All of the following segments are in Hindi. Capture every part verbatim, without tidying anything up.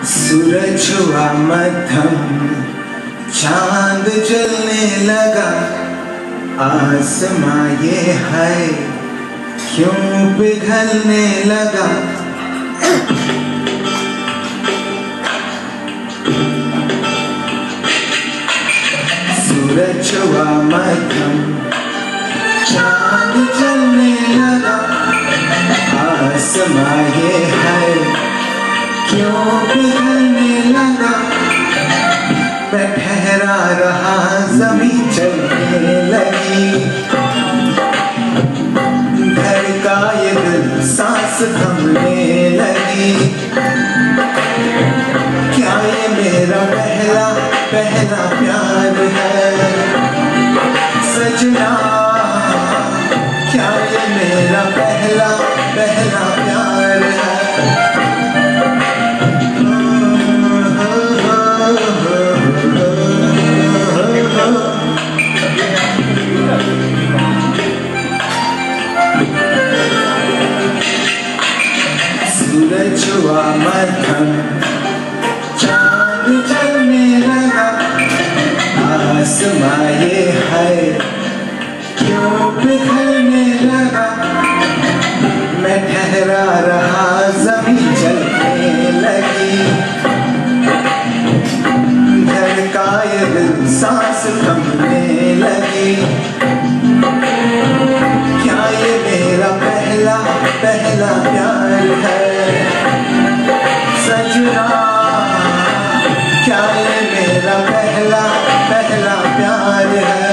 सूरज हुआ मध्यम, चांद जलने लगा, आसमां ये है क्यों पिघलने लगा। सूरज हुआ मध्यम, चांद जलने लगा, आसमां ये है क्यों पिघलने लगा। मैं ठहरा रहा, ज़मीं चलने लगी, धड़का ये दिल सांस थमने लगी। क्या ये मेरा पहला पहला प्यार है सजना, क्या ये मेरा पहला पहला प्यार है। सूरज हुआ मध्यम, चांद जलने लगा, आसमां ये है क्यों पिघलने लगा। मैं ठहरा रहा, ज़मीं चलने लगी, धड़का ये दिल सांस थमने लगी। क्या ये मेरा पहला पहला प्यार है सजना, क्या ये मेरा पहला पहला प्यार है।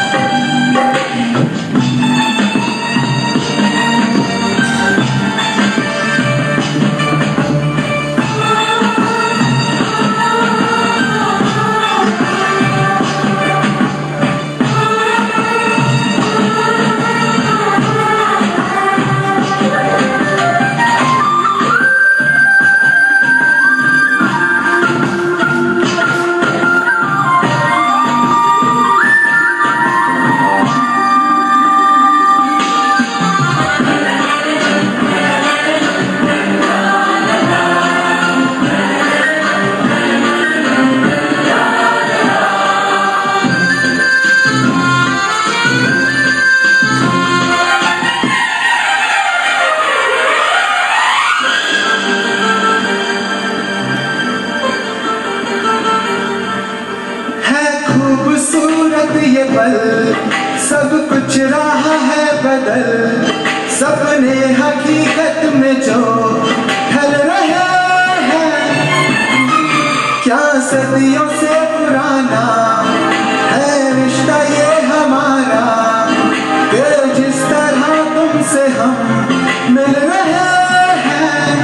खूबसूरत ये पल, सब कुछ रहा है बदल, सपने हकीकत में जो ढल रहे हैं। क्या सदियों से पुराना है रिश्ता ये हमारा, कि जिस तरह तुमसे हम मिल रहे हैं।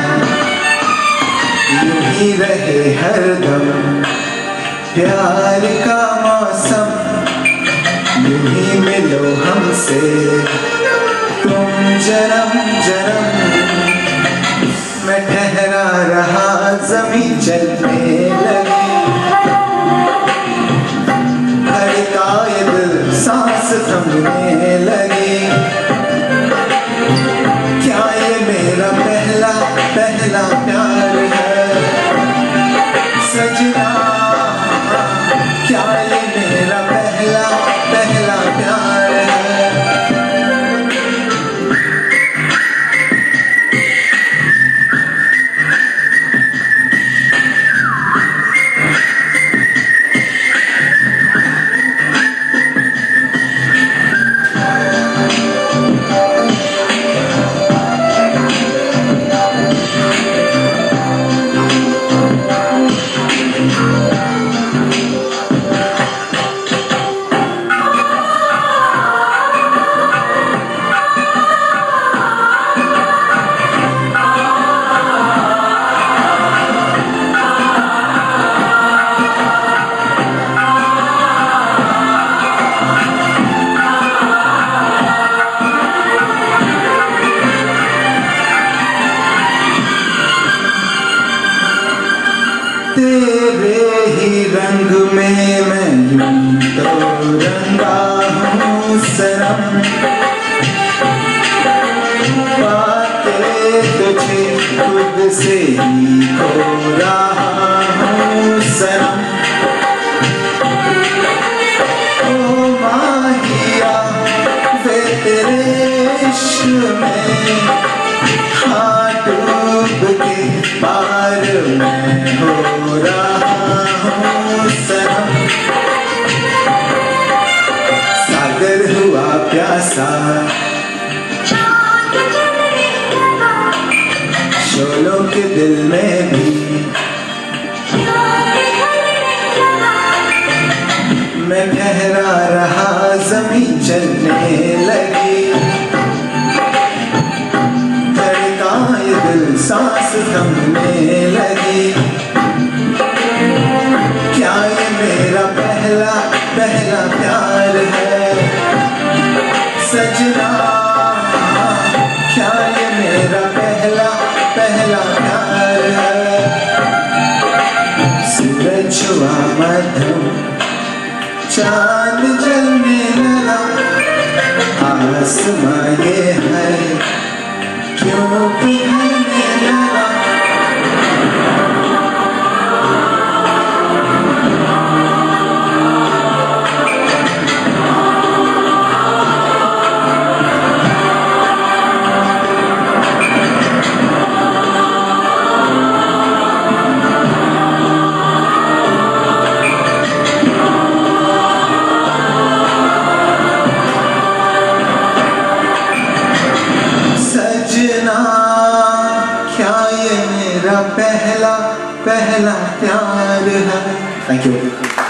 यूं ही रहे हरदम प्यार का मौसम, यूं ही मिलो हमसे तुम जन्म जन्म। मैं ठहरा रहा, ज़मीं चलने लगी, धड़का ये दिल सांस थमने लगी। क्या ये मेरा पहला पहला प्यार है सजना, क्या ये मेरा पहला पहला प्यार है। तेरे ही रंग में मैं यूं तो रंगा हूँ सनम, पाके तुझे खुद से ही खो रहा हाँ डूब के पार मैं हो रहा हूँ सनम। सागर हुआ प्यासा, शोलों के दिल में भी मैं ठहरा रहा, जमीन चलने लगी। धड़काए दिल सांस थमने लगी। क्या ये मेरा पहला पहला प्यार है सजना? क्या ये मेरा पहला पहला प्यार है? सूरज हुआ मध्यम, चांद जलने लगा। आसमां ये है क्यों पिघलने लगा? क्या ये मेरा पहला पहला प्यार है? Thank you.